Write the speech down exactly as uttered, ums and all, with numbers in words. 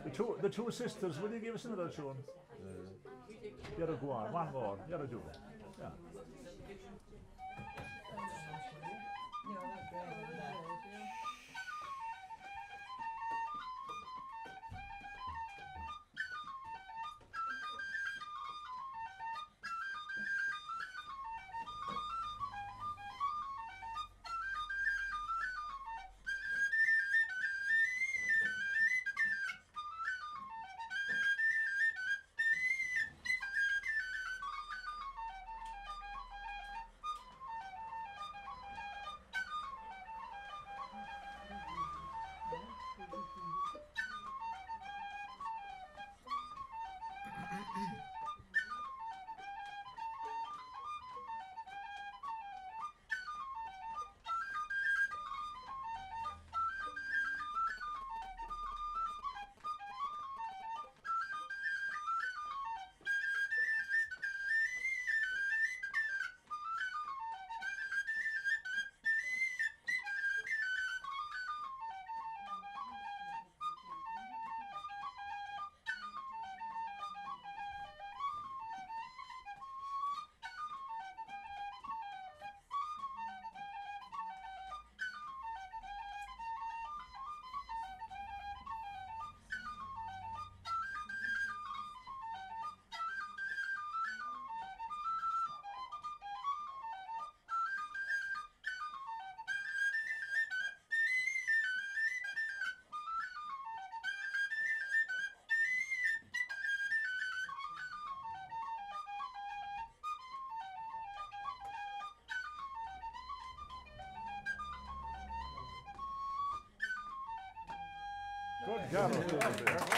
The two, the two sisters, will you give us another tune? You gotta go on, one more, you gotta do it. Yeah. Good job.